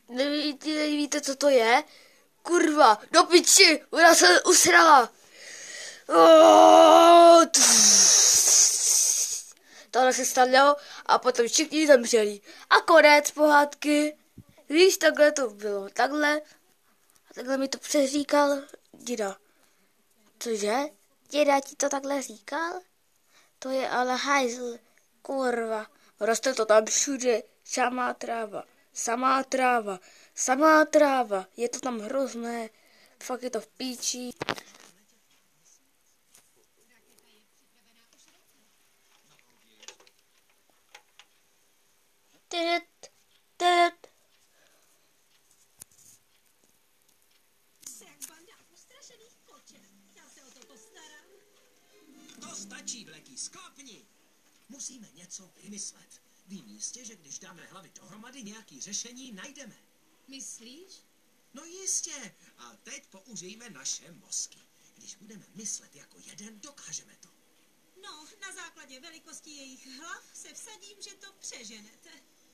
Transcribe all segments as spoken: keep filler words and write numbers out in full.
Nevíte, nevíte, co to je? Kurva, do piči, ona se usrala. Oh, tohle se stalo a potom všichni zemřeli. A konec pohádky. Víš, takhle to bylo. Takhle. A takhle mi to přeříkal děda. Cože? Děda ti to takhle říkal? To je ale hajzl. Kurva. Roste to tam všude. Samá tráva. Samá tráva. Samá tráva. Je to tam hrozné. Fakt je to v píči. Tyt, tyt. To stačí, Bleky, skopni! Musíme něco vymyslet. Vím jistě, že když dáme hlavy dohromady, nějaký řešení najdeme. Myslíš? No jistě. A teď použijeme naše mozky. Když budeme myslet jako jeden, dokážeme to. No, na základě velikosti jejich hlav se vsadím, že to přeženete.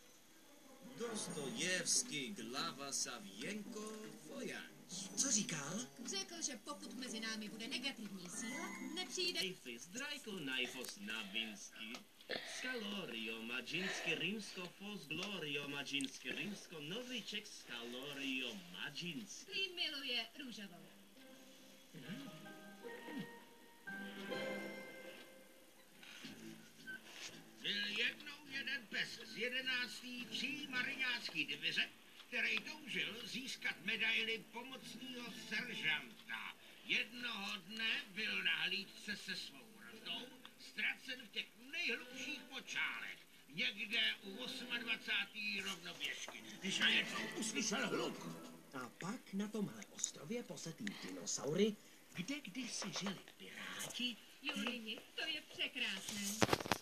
Dostojevský, Glava, Savěnko, Vojanč. Co říkal? Řekl, že pokud mezi námi bude negativní síla, nepřijde... Ifis, Drajko, Najfos, Navinsky, Skalorio, Madžinsky, Rimsko, Fos, Glorio, Madžinsky, Rimsko, Noviček, Skalorio, Madžinsky. Klín miluje růžovou. Byl jednou jeden pes z jedenácté tří mariňácký divize, který toužil získat medaili pomocného seržanta. Jednoho dne byl na hlídce se svou vrazdou ztracen v těch nejhlubších močálech, někde u dvacáté osmé rovnoběžky, když najednou uslyšel hluk. A pak na tomhle ostrově posetý dinosaury, Kde kdysi žili piráti, Julini, to je překrásné.